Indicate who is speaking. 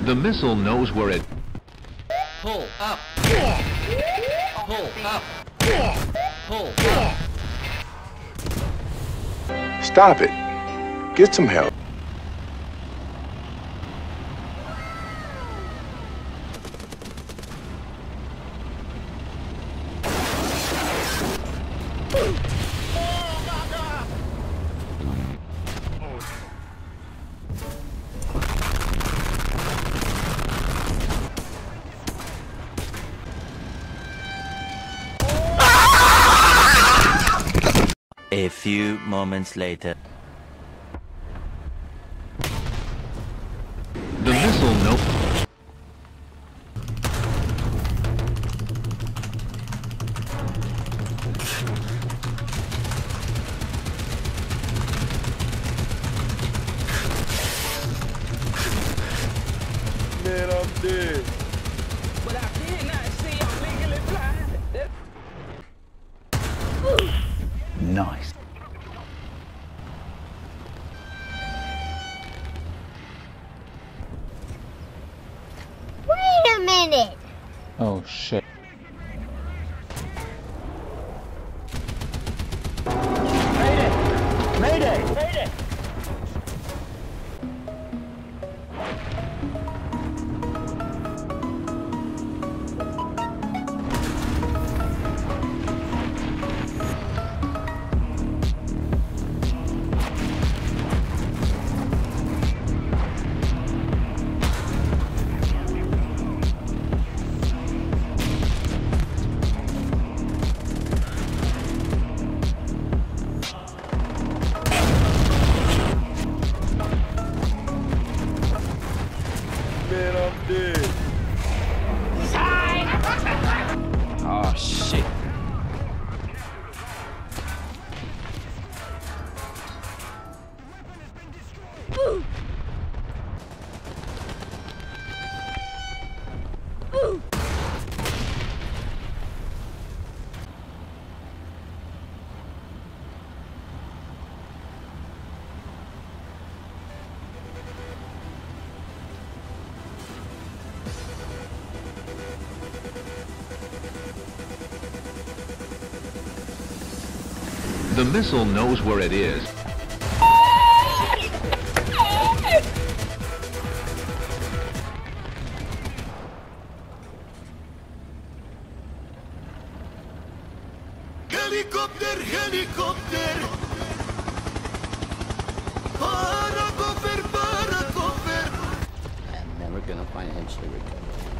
Speaker 1: The missile knows where it...
Speaker 2: Pull up. Pull up. Pull up.
Speaker 3: Stop it. Get some help.
Speaker 4: A few moments later.
Speaker 1: The missile knows...
Speaker 3: Man, I'm dead.
Speaker 5: But I did not see I'm legally blind.
Speaker 4: Nice.
Speaker 6: Wait a minute!
Speaker 7: Oh shit.
Speaker 5: Mayday! Mayday!
Speaker 3: Man, I'm dead.
Speaker 7: Oh shit.
Speaker 1: The missile knows where it is.
Speaker 8: Helicopter, helicopter. Para cover, para cover.
Speaker 9: I'm never gonna financially recover.